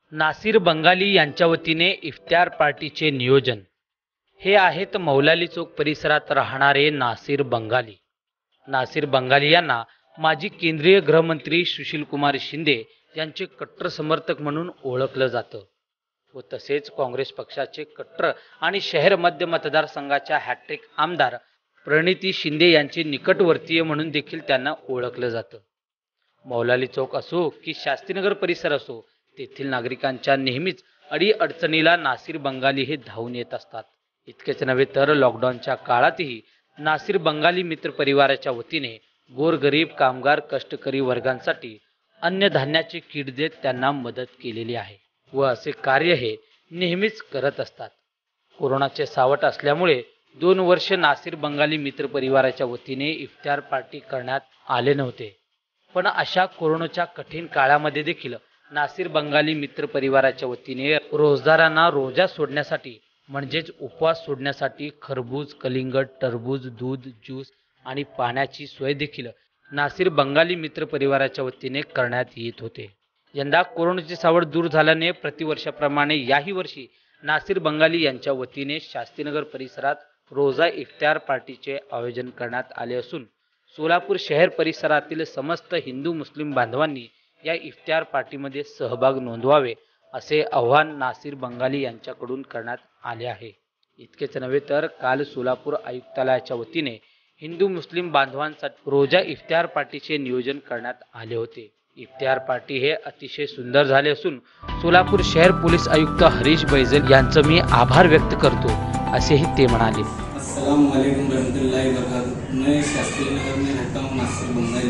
नासिर बंगाली यांच्या वतीने इफ्तार पार्टीचे नियोजन। हे आहेत मौलाली चौक परिसरात राहणारे नासिर बंगाली। नासिर बंगाली यांना माजी केंद्रीय गृहमंत्री सुशीलकुमार शिंदे यांचे कट्टर समर्थक म्हणून ओळखलं जातं व तसेच काँग्रेस पक्षाचे कट्टर आणि शहर मध्य मतदारसंघाच्या हॅट्रिक आमदार प्रणिती शिंदे यांचे निकटवर्तीय म्हणून देखील त्यांना ओळखलं जातं। मौलाली चौक असो की शास्त्रीनगर परिसर असो, तेथील नागरिकांच्या नेहमीच अडीअडचणीला नासिर बंगाली हे धावून येत असतात। इतकेच नव्हे तर लॉकडाऊनच्या काळातही नासिर बंगाली मित्र परिवाराच्या वतीने गोरगरीब कामगार कष्टकरी वर्गांसाठी अन्नधान्याचे किट देत त्यांना मदत केलेली आहे व असे कार्य हे नेहमीच करत असतात। कोरोनाचे सावट असल्यामुळे 2 वर्ष नासिर बंगाली मित्र परिवाराच्या वतीने इफ्तार पार्टी करण्यात आले नव्हते, पण अशा कोरोनाच्या कठीण काळामध्ये देखील नासिर बंगाली मित्र परिवाराच्या वतीने रोजदारांना रोजा सोडण्यासाठी म्हणजेच उपवास सोडण्यासाठी खरबूज, कलिंगड, टरबूज, दूध, ज्यूस आणि पाण्याची सोय देखील नासिर बंगाली मित्र परिवाराच्या वतीने करण्यात येत होते। यंदा कोरोनाची सावट दूर झाल्याने प्रतिवर्षाप्रमाणे याही वर्षी नासिर बंगाली यांच्या वतीने शास्त्रीनगर परिसरात रोजा इफ्तार पार्टीचे आयोजन करण्यात आले असून सोलापूर शहर परिसरातील समस्त हिंदू मुस्लिम बांधवांनी या इफ्तार पार्टीमध्ये सहभाग नोंदवावे असे आवाहन नासिर बंगाली यांच्याकडून करण्यात आले आहे। इतकेच नव्हे तर काल सोलापूर आयुक्तालयाच्या वतीने हिंदू मुस्लिम बांधवांसाठी रोजा इफ्तार पार्टीचे नियोजन करण्यात आले होते। इफ्तार पार्टी हे अतिशय सुंदर झाले असून सोलापूर शहर पोलीस आयुक्त हरीश बैजल यांचं मी आभार व्यक्त करतो असेही ते म्हणाले। अस्सलाम वालेकुम रहमतुल्लाहि व बरकातहू। मैं शास्त्रीनगर में रहता हूँ, नासिर बंगाली।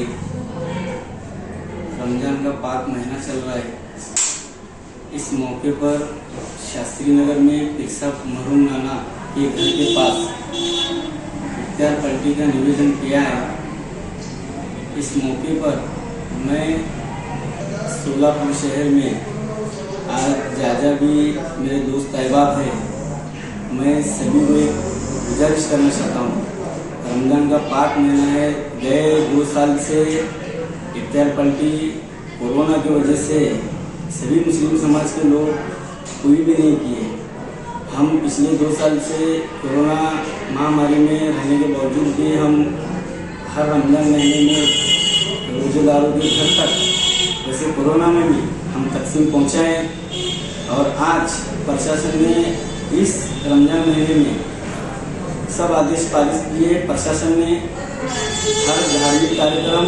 रमजान का पाक महीना चल रहा है। इस मौके पर शास्त्रीनगर में पिक्सा महरूम नाना के घर के पास इफ्तार पार्टी का निवेदन किया है। इस मौके पर मैं सोलापुर शहर में आज जाजा भी मेरे दोस्त अहबाब है, मैं सभी को एक गुजारिश करना चाहता हूँ। रमजान का पाक महीना है। गए 2 साल से इफ्तार पार्टी कोरोना की वजह से सभी मुस्लिम समाज के लोग कोई भी नहीं किए। हम पिछले 2 साल से कोरोना महामारी में रहने के बावजूद भी हम हर रमजान महीने में रोजेदारों के घर तक जैसे कोरोना में भी हम तकसीम पहुँचाए और आज प्रशासन ने इस रमजान महीने में सब आदेश पारित किए। प्रशासन ने हर धार्मिक कार्यक्रम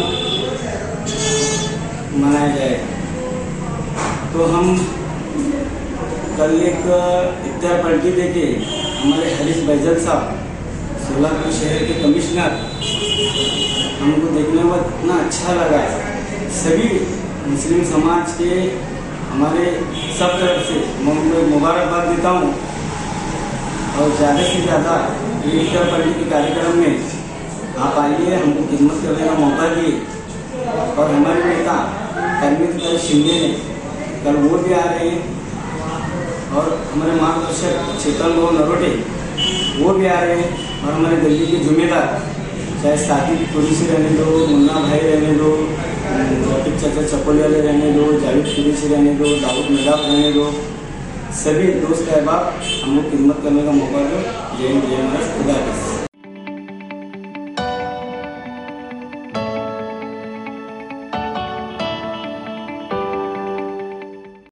मनाया जाएगा। तो हम कल एक इफ्तार पार्टी देके हमारे हरीश बैजल साहब सोलापुर शहर के कमिश्नर, हमको देखने में इतना अच्छा लगा है। सभी मुस्लिम समाज के हमारे सब तरफ से मैं उनको मुबारकबाद देता हूँ और ज़्यादा से ज़्यादा इफ्तार पार्टी के कार्यक्रम में आप आइए, हमको खिदमत करने का मौका दिए। और हमारे नेता प्रणिती शिंदे ने कल वो भी आ रहे हैं और हमारे मार्गदर्शक चेतन नरोटे वो भी आ रहे हैं और हमारे गली के जिम्मेदार चाहे साकिब कुरैशी रहने दो, मुन्ना भाई रहने दो, रफीक चाचा चपोली वाले रहने दो, जावेद कुरैशी रहने दो, दाऊद मेदाफ रहने दो, सभी दोस्त अहबाब हमको खिदमत करने का मौका दो। जय हिंद, जय महाराष्ट्र, खुदा हाफिज़।